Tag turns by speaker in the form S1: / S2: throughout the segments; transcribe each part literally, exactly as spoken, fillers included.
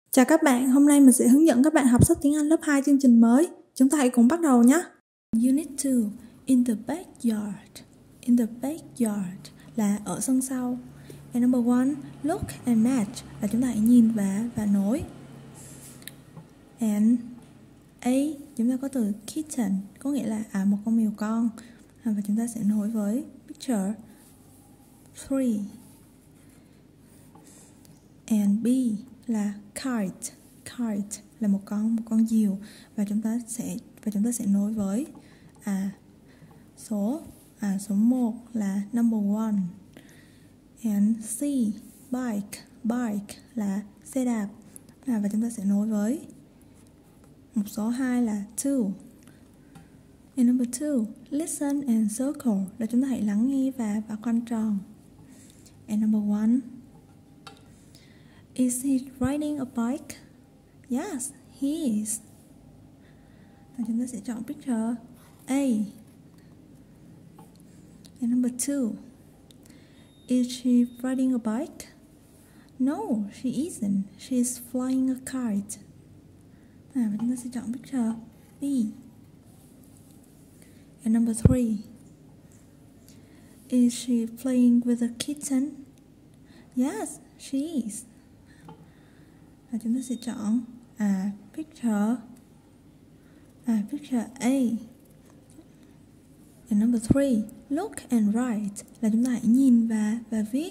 S1: Chào các bạn, hôm nay mình sẽ hướng dẫn các bạn học sách tiếng Anh lớp hai chương trình mới. Chúng ta hãy cùng bắt đầu nhé. Unit two, in the backyard. In the backyard là ở sân sau. And number one, look and match là chúng ta hãy nhìn và và nối. And A, chúng ta có từ kitten, có nghĩa là à, một con mèo con. Và chúng ta sẽ nối với picture three. And B là kite, kite là một con một con diều và chúng ta sẽ và chúng ta sẽ nối với à số à số một là number one. And C, bike, bike là xe đạp à, và chúng ta sẽ nối với một số hai là two. And number two, listen and circle là chúng ta hãy lắng nghe và và khoanh tròn. And number one, is he riding a bike? Yes, he is. Và chúng ta sẽ chọn picture A. And number two, is she riding a bike? No, she isn't. She is flying a kite. À, và chúng ta sẽ chọn picture B. And number three, is she playing with a kitten? Yes, she is. Và chúng ta sẽ chọn à picture à picture A. And number three, look and write là chúng ta hãy nhìn và và viết.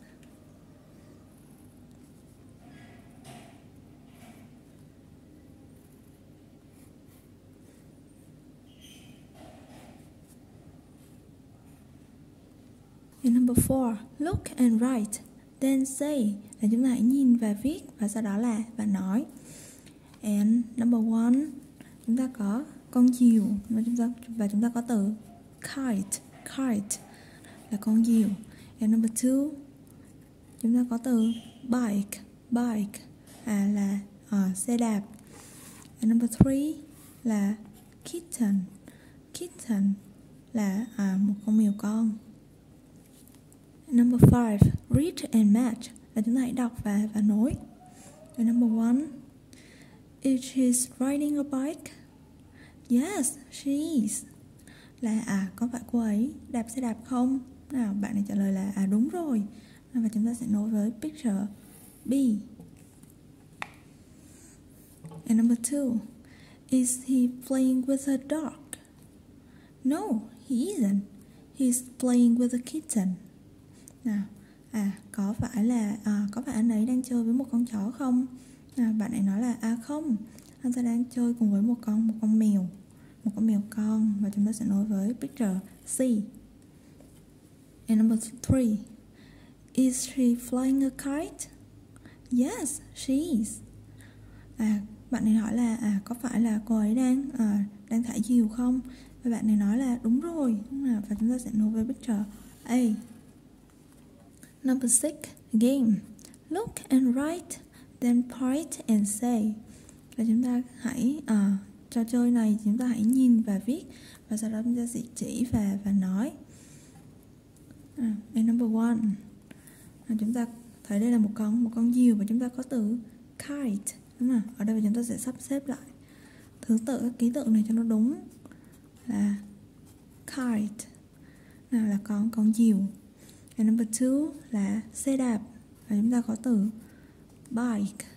S1: And number four, look and write, then say là chúng ta hãy nhìn và viết và sau đó là và nói. And number one, chúng ta có con diều và chúng ta và chúng ta có từ kite, kite là con diều. And number two, chúng ta có từ bike, bike à là uh, xe đạp. And number three là kitten, kitten là uh, một con mèo con. Number five, read and match là chúng ta hãy đọc và và nối. And number one, is she riding a bike? Yes, she is. Là à có phải cô ấy đạp xe đạp không? Nào bạn này trả lời là à đúng rồi. Và chúng ta sẽ nối với picture B. And number two, is he playing with a dog? No, he isn't. He's playing with a kitten. Nào, à có phải là à, có phải anh ấy đang chơi với một con chó không? À, bạn ấy nói là à không, anh ta đang chơi cùng với một con một con mèo, một con mèo con và chúng ta sẽ nối với picture C. And number three, is she flying a kite? Yes, she is. À bạn ấy hỏi là à có phải là cô ấy đang à, đang thả diều không? Và bạn ấy nói là đúng rồi. À, và chúng ta sẽ nối với picture A. Number six, game. Look and write, then point and say. Là chúng ta hãy uh, trò chơi này chúng ta hãy nhìn và viết và sau đó chúng ta sẽ chỉ và và nói. Uh, and number one, uh, chúng ta thấy đây là một con một con diều và chúng ta có từ kite, đúng không? Ở đây chúng ta sẽ sắp xếp lại thứ tự các ký tự này cho nó đúng là kite nào là con con diều. And number two là xe đạp và chúng ta có từ bike.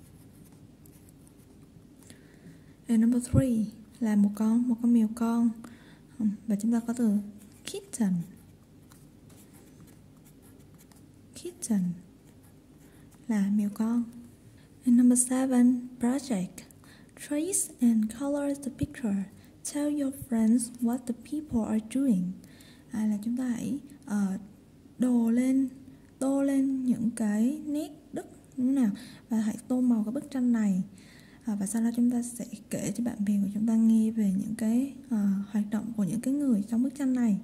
S1: And number three là một con một con mèo con và chúng ta có từ kitten. Kitten là mèo con. And number seven, project. Trace and color the picture. Tell your friends what the people are doing. À, là chúng ta hãy uh, đồ lên tô lên những cái nét đất như thế nào và hãy tô màu cái bức tranh này à, và sau đó chúng ta sẽ kể cho bạn bè của chúng ta nghe về những cái uh, hoạt động của những cái người trong bức tranh này.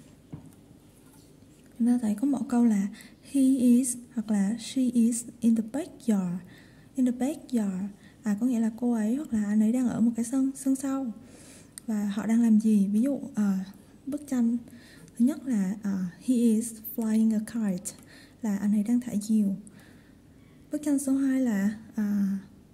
S1: Chúng ta thấy có một câu là he is hoặc là she is in the backyard. In the backyard à, có nghĩa là cô ấy hoặc là anh ấy đang ở một cái sân sân sau và họ đang làm gì. Ví dụ uh, bức tranh thứ nhất là uh, he is flying a kite là anh ấy đang thả diều. Bức tranh số hai là uh,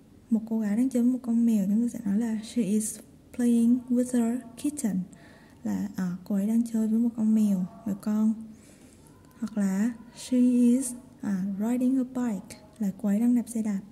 S1: cô gái đang chơi với một con mèo, chúng ta sẽ nói là she is playing with her kitten, là à, cô ấy đang chơi với một con mèo, mèo con. Hoặc là she is à, riding a bike, là cô ấy đang đạp xe đạp.